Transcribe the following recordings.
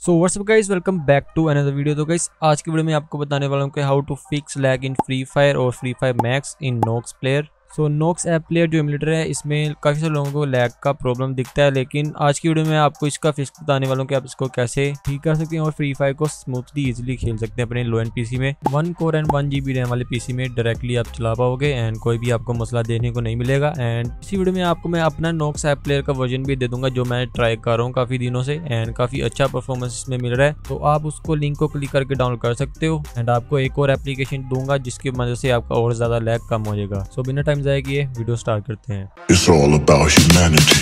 So what's up guys, welcome back to another video. तो guys आज की वीडियो में आपको बताने वाला हूँ कि how to fix lag in free fire और free fire max in Nox player. So Nox app player जो एमुलेटर है, इसमें काफ़ी सारे लोगों को लैग का प्रॉब्लम दिखता है, लेकिन आज की वीडियो में आपको इसका फिक्स बताने वाला हूँ कि आप इसको कैसे ठीक कर सकते हैं और फ्री फायर को स्मूथली इजीली खेल सकते हैं अपने लो एंड पीसी में। 1 कोर एंड 1 GB रैम वाले पीसी में डायरेक्टली आप चला पाओगे एंड कोई भी आपको मसला देखने को नहीं मिलेगा। एंड इसी वीडियो में आपको मैं अपना नॉक्स ऐप प्लेयर का वर्जन भी दे दूंगा जो मैं ट्राई कर रहा हूँ काफ़ी दिनों से एंड काफ़ी अच्छा परफॉर्मेंस इसमें मिल रहा है। तो आप उसको लिंक को क्लिक करके डाउनलोड कर सकते हो एंड आपको एक और एप्लीकेशन दूंगा जिसकी मदद से आपका और ज़्यादा लैग कम हो जाएगा। सो बिना टाइम ज़ाया किए वीडियो स्टार्ट करते हैं। It's all about humanity.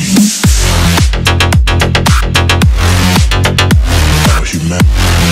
About humanity.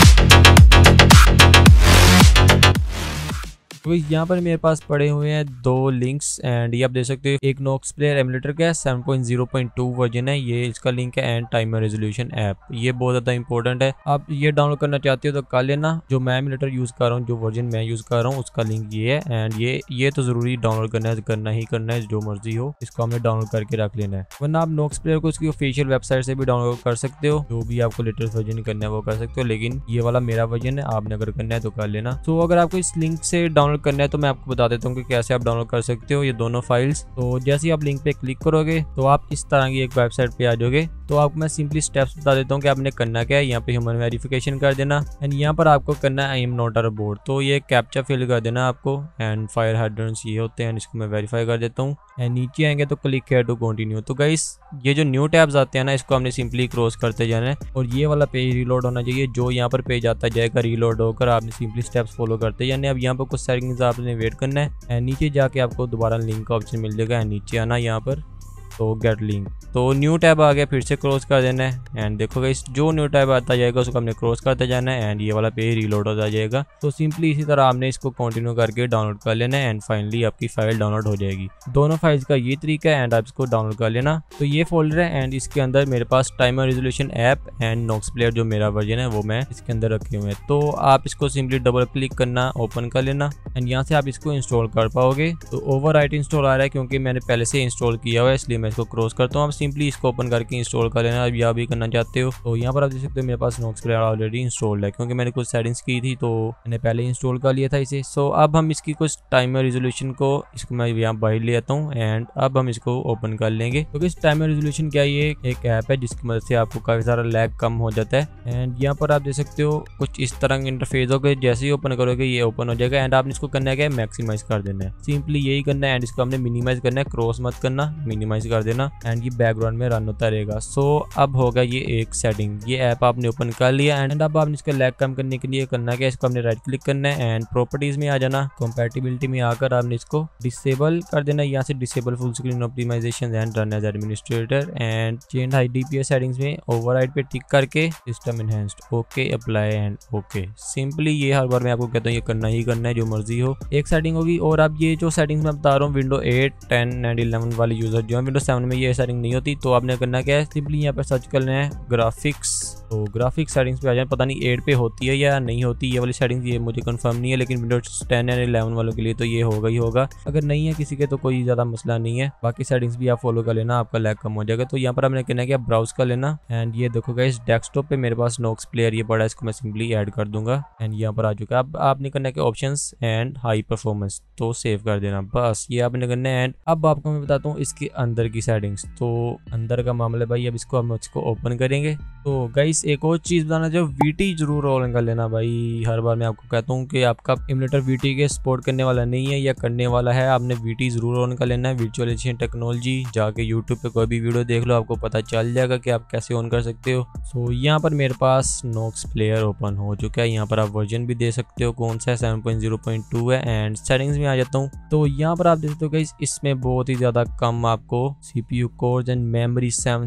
तो यहाँ पर मेरे पास पड़े हुए हैं 2 लिंक्स एंड ये आप देख सकते हो। एक नॉक्स प्लेयर एमुलेटर का 7.0.2 वर्जन है, ये इसका लिंक है, एंड टाइमर रेजोल्यूशन ऐप, ये बहुत ज़्यादा इंपॉर्टेंट है। आप ये डाउनलोड करना चाहते हो तो कर लेना। जो मैं एमुलेटर यूज़ कर रहा हूँ, जो वर्जन मैं यूज़ कर रहा हूँ, उसका लिंक ये है एंड ये तो ज़रूरी डाउनलोड करना ही करना है, जो मर्जी हो इसको हमने डाउनलोड करके रख लेना है। वरना आप नॉक्स प्लेयर को उसकी ऑफिशियल वेबसाइट से भी डाउनलोड कर सकते हो, जो भी आपको लेटेस्ट वर्जन करना है वो कर सकते हो, लेकिन ये वाला मेरा वर्जन है, आपने अगर करना है तो कर लेना। तो अगर आपको इस लिंक से डाउनलोड करना है तो मैं आपको बता देता हूँ कि कैसे आप डाउनलोड कर सकते हो ये दोनों फाइल्स। तो जैसे ही आप लिंक पे क्लिक करोगे तो आप इस तरह की एक वेबसाइट पे आ जाओगे। तो आपको मैं सिंपली स्टेप्स बता देता हूँ कि आपने करना क्या है। यहाँ पे ह्यूमन वेरिफिकेशन कर देना एंड यहाँ पर आपको करना है I am not a robot, तो ये कैप्चा फिल कर देना आपको एंड फायर हाइड्रेंट्स ये होते हैं, इसको मैं वेरीफाई कर देता हूँ एंड नीचे आएंगे तो क्लिक हेयर टू कंटिन्यू। तो गाइस ये जो न्यू टैब्स आते हैं ना, इसको हमने सिंपली क्रॉस करते जाना है और ये वाला पेज रीलोड होना चाहिए। जो यहाँ पर पेज आता जाएगा रीलोड होकर आपने सिंपली स्टेप्स फॉलो करते जाने। अब यहाँ पर कुछ सेटिंग्स आपने वेट करना है एंड नीचे जाके आपको दोबारा लिंक का ऑप्शन मिल जाएगा एंड नीचे आना यहाँ पर तो गेट लिंक। तो न्यू टैब आ गया, फिर से क्रॉस कर देना है एंड देखो गाइस जो न्यू टैब आता जाएगा उसको हमने क्रॉस करते जाना है एंड ये वाला पेज रीलोड होता जाएगा। तो सिंपली इसी तरह आपने इसको कंटिन्यू करके डाउनलोड कर लेना है एंड फाइनली आपकी फाइल डाउनलोड हो जाएगी। दोनों फाइल्स का ये तरीका है एंड आप इसको डाउनलोड कर लेना। तो ये फोल्डर है एंड इसके अंदर मेरे पास timer resolution app and Nox player जो मेरा वर्जन है वो मैं इसके अंदर रखे हुए हैं। तो आप इसको सिंपली डबल क्लिक करना, ओपन कर लेना एंड यहाँ से आप इसको इंस्टॉल कर पाओगे। तो ओवरराइट इंस्टॉल आ रहा है क्योंकि मैंने पहले से इंस्टॉल किया हुआ है, इसलिए मैं इसको क्रॉस करता हूँ। सिंपली इसको ओपन करके इंस्टॉल कर लेना अब या भी करना चाहते हो। तो यहाँ पर आप देख सकते हो मेरे पास नॉक्स प्लेयर ऑलरेडी इंस्टॉल्ड है क्योंकि मैंने कुछ सेटिंग्स की थी तो मैंने पहले इंस्टॉल कर लिया था इसे। सो अब हम इसकी कुछ टाइमर रेजोल्यूशन को इसको मैं यहाँ बाहर ले आता हूँ एंड अब हम इसको ओपन कर लेंगे। तो इस टाइमर रेजोल्यूशन क्या, ये एक ऐप है जिसकी मदद से आपको काफी सारा लैग कम हो जाता है एंड यहाँ पर आप देख सकते हो कुछ इस तरह का इंटरफेस होगा। जैसे ही ओपन करोगे ये ओपन हो जाएगा एंड आपने इसको करना है क्या, मैक्सिमाइज कर देना है। सिंपली यही करना है एंड इसको हमने मिनिमाइज करना है, क्रॉस मत करना, मिनिमाइज कर देना एंड ये बैकग्राउंड में रन होता रहेगा। सो अब होगा ये एक सेटिंग, ये ऐप आपने ओपन कर लिया एंड अब आपने इसका लैग कम करने के लिए करना क्या, इसको हमने राइट क्लिक करना है एंड प्रॉपर्टीज में आ जाना। कंपैटिबिलिटी में आकर आपने इसको डिसेबल कर देना, यहाँ से disable full screen optimization and run as administrator and change high DPS settings में ओवरराइड पे टिक करके system enhanced okay apply and okay. Simply ये हर बार मैं आपको कहता हूँ ये करना ही करना है, जो मर्जी हो। एक सेटिंग होगी और अब ये जो सेटिंग्स मैं बता रहा हूँ विंडो 8, 10 एंड 11 वाले यूजर जो है, विंडो 7 में ये सेटिंग नहीं होती। तो आपने करना क्या है, सिंपली यहाँ पर सर्च करना है ग्राफिक्स। तो ग्राफिक्स सेटिंग्स पे आ जाए, पता नहीं 8 पे होती है या नहीं होती ये वाली सेटिंग्स, ये मुझे कंफर्म नहीं है, लेकिन विंडोज 10 एंड 11 वालों के लिए तो ये होगा ही होगा। अगर नहीं है किसी के तो कोई ज़्यादा मसला नहीं है, बाकी सेटिंग्स भी आप फॉलो कर लेना, आपका लैग कम हो जाएगा। तो यहाँ पर आपने कहना है कि आप ब्राउज कर लेना एंड ये देखो गाइस डेस्कटॉप पे मेरे पास नॉक्स प्लेयर ये पड़ा है, इसको मैं सिंपली ऐड कर दूंगा एंड यहाँ पर आ चुका है। अब आपने करना है कि ऑप्शंस एंड हाई परफॉर्मेंस तो सेव कर देना, बस ये आपने करना है। एंड अब आपको मैं बताता हूँ इसके अंदर की सेटिंग्स। तो अंदर का मामला भाई, अब इसको हम इसको ओपन करेंगे। तो गाइस एक और चीज़ बताना जो वीटी जरूर ऑन कर लेना भाई। हर बार मैं आपको कहता हूँ कि आपका एमुलेटर वीटी के सपोर्ट करने वाला नहीं है या करने वाला है, आपने वीटी जरूर ऑन कर लेना है। वर्चुअलाइजेशन टेक्नोलॉजी जाके यूट्यूब पे कोई भी वीडियो देख लो, आपको पता चल जाएगा कि आप कैसे ऑन कर सकते हो। सो यहाँ पर मेरे पास नॉक्स प्लेयर ओपन हो चुका है, यहाँ पर आप वर्जन भी दे सकते हो कौन सा है, 7.0.2 है एंड सेटिंग्स में आ जाता हूँ। तो यहाँ पर आप देख सकते हो गाइस इसमें बहुत ही ज़्यादा कम आपको CPU cores and memory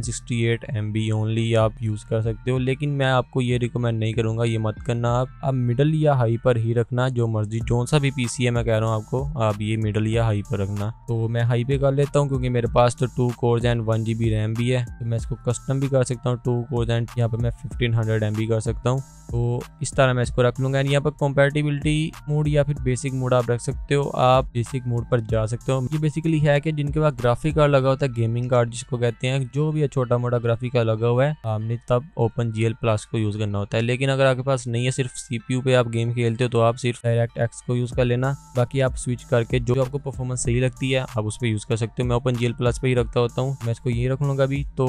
768 MB only आप यूज़ कर सकते हो, लेकिन मैं आपको ये रिकमेंड नहीं करूँगा, ये मत करना। आप मिडल या हाई पर ही रखना, जो मर्जी जो सा भी पीसी है मैं कह रहा हूँ आपको, आप ये मिडल या हाई पर रखना। तो मैं हाई पे कर लेता हूँ क्योंकि मेरे पास तो 2 कोर्स एंड 1 GB रैम भी है, तो मैं इसको कस्टम भी कर सकता हूँ 2 कोर्स एंड यहाँ पर मैं 1500 MB कर सकता हूँ। तो इस तरह मैं इसको रख लूँगा। एंड यहाँ पर कंपैटिबिलिटी मोड या फिर बेसिक मोड आप रख सकते हो। आप बेसिक मोड पर जा सकते हो। ये बेसिकली है कि जिनके पास ग्राफिक कार्ड लगा होता है, गेमिंग कार्ड जिसको कहते हैं, जो भी छोटा मोटा ग्राफिक कार्ड लगा हुआ है, आपने तब OpenGL Plus को यूज़ करना होता है। लेकिन अगर आपके पास नहीं है, सिर्फ CPU पे आप गेम खेलते हो, तो आप सिर्फ DirectX को यूज़ कर लेना। बाकी आप स्विच करके जो आपको परफॉर्मेंस सही लगती है आप उस पर यूज़ कर सकते हो। मैं OpenGL Plus पे ही रखता होता हूँ, मैं इसको यही रख लूँगा अभी। तो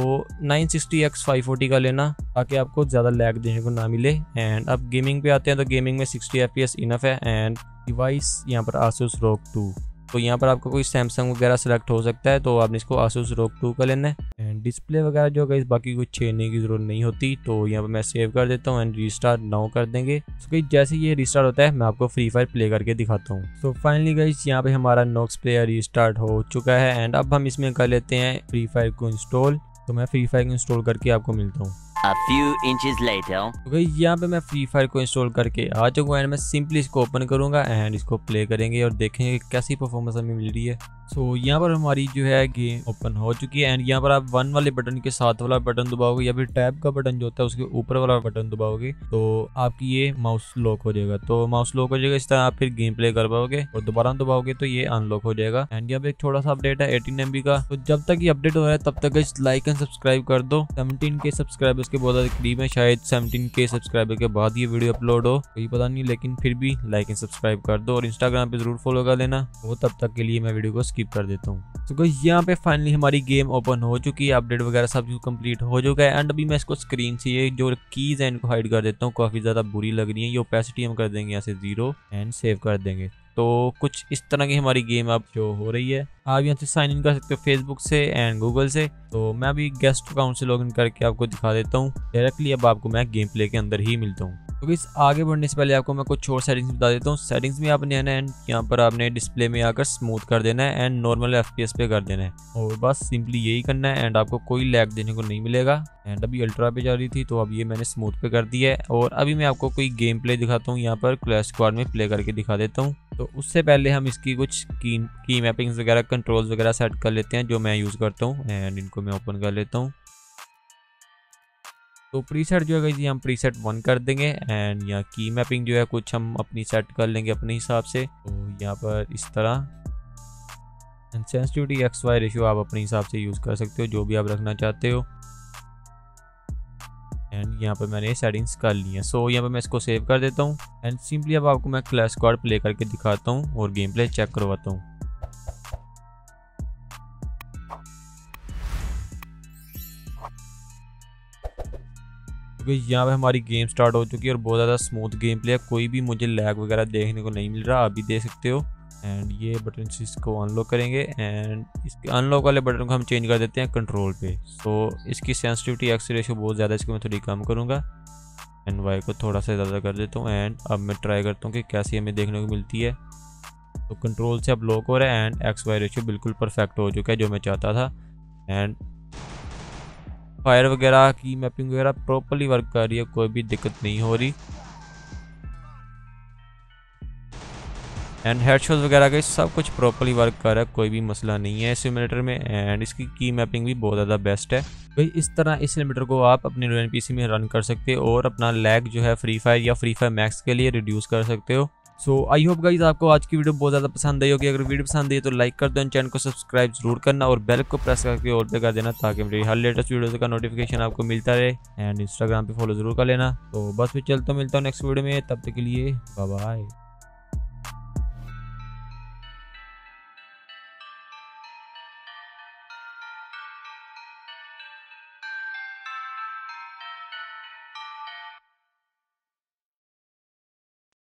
960x540 का लेना ताकि आपको ज़्यादा लैग देने को ना मिले। एंड अब गेमिंग पे आते हैं, तो गेमिंग में 60 FPS इनफ है। एंड डिवाइस यहाँ पर Asus ROG 2, तो यहाँ पर आपका कोई सैमसंग वगैरह सेलेक्ट हो सकता है, तो आपने इसको Asus ROG 2 का लेना है। एंड डिस्प्ले वगैरह जो है बाकी कुछ छेड़ने की ज़रूरत नहीं होती, तो यहाँ पर मैं सेव कर देता हूँ एंड रीस्टार्ट नाउ कर देंगे। तो जैसे ये रीस्टार्ट होता है मैं आपको फ्री फायर प्ले करके दिखाता हूँ। तो फाइनली गाइस यहाँ पे हमारा नॉक्स प्लेयर रीस्टार्ट हो चुका है। एंड अब हम इसमें कर लेते हैं फ्री फायर को इंस्टॉल। तो मैं फ्री फायर को इंस्टॉल करके आपको मिलता हूँ। A few inches later. तो गाइस यहाँ पे मैं फ्री फायर को इंस्टॉल करके आ चुका हूँ एंड मैं सिंपली इसको ओपन करूंगा एंड इसको प्ले करेंगे और देखेंगे कैसी परफॉर्मेंस हमें मिल रही है। सो यहाँ पर हमारी जो है गेम ओपन हो चुकी है। एंड यहाँ पर आप 1 वाले बटन के साथ वाला बटन दबाओगे या फिर टैब का बटन जो होता है उसके ऊपर वाला बटन दबाओगे तो आपकी ये माउस लॉक हो जाएगा। तो माउस लॉक हो जाएगा, इस तरह आप फिर गेम प्ले कर पाओगे। और दोबारा दबाओगे तो ये अनलॉक हो जाएगा। एंड यहाँ पे एक छोटा सा अपडेट है 18 MB का। तो जब तक ये अपडेट हो रहा है तब तक लाइक एंड सब्सक्राइब कर दो। 17K सब्सक्राइबर्स के बहुत ज्यादा करीब है, शायद 17K सब्सक्राइबर के बाद ये वीडियो अपलोड हो, कोई पता नहीं, लेकिन फिर भी लाइक एंड सब्सक्राइब कर दो। और इंस्टाग्राम पे जरूर फॉलो कर लेना। वो तब तक के लिए मैं वीडियो को स्किप कर देता हूँ। तो गाइस यहाँ पे फाइनली हमारी गेम ओपन हो चुकी है, अपडेट वगैरह सब कुछ कंप्लीट हो चुका है। एंड अभी मैं इसको स्क्रीन से ये जो कीज है इनको हाइड कर देता हूँ, काफी ज्यादा बुरी लग रही है। ये ओपेसिटी हम कर देंगे यहाँ से 0 एंड सेव कर देंगे। तो कुछ इस तरह की हमारी गेम अब जो हो रही है। आप यहाँ से साइन इन कर सकते हो फेसबुक से एंड गूगल से। तो मैं अभी गेस्ट अकाउंट से लॉगिन करके आपको दिखा देता हूँ डायरेक्टली। अब आपको मैं गेम प्ले के अंदर ही मिलता हूँ। तो इस आगे बढ़ने से पहले आपको मैं कुछ और सेटिंग्स बता देता हूँ। सेटिंग्स में आपने आना है एंड यहाँ पर आपने डिस्प्ले में आकर स्मूथ कर देना है एंड नॉर्मल FPS पे कर देना है। और बस सिंपली यही करना है एंड आपको कोई लैग देने को नहीं मिलेगा। एंड अभी अल्ट्रा पे जा रही थी तो अब ये मैंने स्मूथ पे कर दिया है। और अभी मैं आपको कोई गेम प्ले दिखाता हूँ, यहाँ पर क्लैश स्क्वाड में प्ले करके दिखा देता हूँ। तो उससे पहले हम इसकी कुछ की मैपिंग्स वगैरह कंट्रोल्स वगैरह सेट कर लेते हैं जो मैं यूज़ करता हूँ। एंड इनको मैं ओपन कर लेता हूँ। तो प्रीसेट जो है हम प्रीसेट 1 कर देंगे। एंड यहाँ की मैपिंग जो है कुछ हम अपनी सेट कर लेंगे अपने हिसाब से। तो यहाँ पर इस तरह एंड सेंसिटिविटी XY रेशियो आप अपने हिसाब से यूज़ कर सकते हो, जो भी आप रखना चाहते हो। एंड यहाँ पर मैंने सेटिंग्स कर ली है। सो यहाँ पर मैं इसको सेव कर देता हूँ। एंड सिंपली अब आपको मैं क्लैश स्क्वाड प्ले करके दिखाता हूँ और गेम प्ले चेक करवाता हूँ। यहाँ पे हमारी गेम स्टार्ट हो चुकी है और बहुत ज़्यादा स्मूथ गेम प्ले है, कोई भी मुझे लैग वगैरह देखने को नहीं मिल रहा, अभी देख सकते हो। एंड ये बटन से इसको अनलॉक करेंगे एंड इसके अनलॉक वाले बटन को हम चेंज कर देते हैं कंट्रोल पे। सो इसकी सेंसिटिविटी X रेशियो बहुत ज़्यादा है, इसको मैं थोड़ी कम करूँगा एंड Y को थोड़ा सा ज़्यादा कर देता हूँ। एंड अब मैं ट्राई करता हूँ कि कैसी हमें देखने को मिलती है। तो कंट्रोल से अब लॉक हो रहा है एंड XY रेशियो बिल्कुल परफेक्ट हो चुका है जो मैं चाहता था। एंड फायर वगैरह की मैपिंग वगैरह प्रॉपर्ली वर्क कर रही है, कोई भी दिक्कत नहीं हो रही। एंड हेडशॉट वगैरह का सब कुछ प्रॉपर्ली वर्क कर रहा है, कोई भी मसला नहीं है सिमुलेटर में। एंड इसकी की मैपिंग भी बहुत ज़्यादा बेस्ट है। भाई इस तरह इस सिमुलेटर को आप अपने लो PC में रन कर सकते हो और अपना लैग जो है फ्री फायर या फ्री फायर मैक्स के लिए रिड्यूस कर सकते हो। सो आई होप गाइज आपको आज की वीडियो बहुत ज़्यादा पसंद आई होगी। अगर वीडियो पसंद आई तो लाइक कर दो, चैनल को सब्सक्राइब जरूर करना और बेल को प्रेस करके ऑल पे कर देना ताकि मेरी हर लेटेस्ट वीडियो का नोटिफिकेशन आपको मिलता रहे। एंड इंस्टाग्राम पे फॉलो जरूर कर लेना। तो बस फिर चलता मिलता हूँ नेक्स्ट वीडियो में, तब तक के लिए बाय बाय।